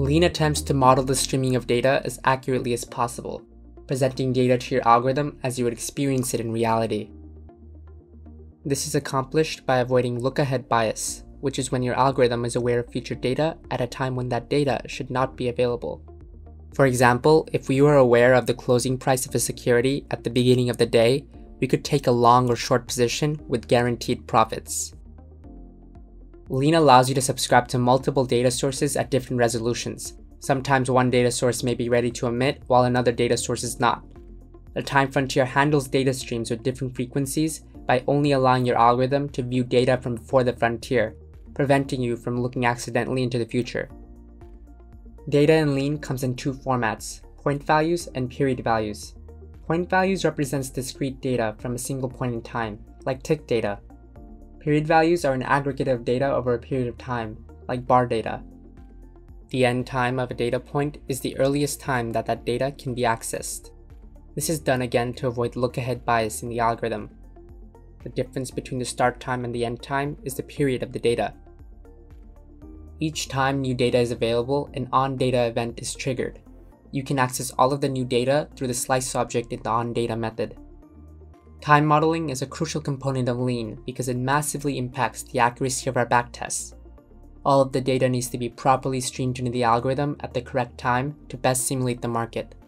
Lean attempts to model the streaming of data as accurately as possible, presenting data to your algorithm as you would experience it in reality. This is accomplished by avoiding look-ahead bias, which is when your algorithm is aware of future data at a time when that data should not be available. For example, if we were aware of the closing price of a security at the beginning of the day, we could take a long or short position with guaranteed profits. Lean allows you to subscribe to multiple data sources at different resolutions. Sometimes one data source may be ready to emit while another data source is not. The time frontier handles data streams with different frequencies by only allowing your algorithm to view data from before the frontier, preventing you from looking accidentally into the future. Data in Lean comes in two formats, point values and period values. Point values represents discrete data from a single point in time, like tick data. Period values are an aggregate of data over a period of time, like bar data. The end time of a data point is the earliest time that that data can be accessed. This is done again to avoid look-ahead bias in the algorithm. The difference between the start time and the end time is the period of the data. Each time new data is available, an onData event is triggered. You can access all of the new data through the slice object in the onData method. Time modeling is a crucial component of Lean because it massively impacts the accuracy of our backtests. All of the data needs to be properly streamed into the algorithm at the correct time to best simulate the market.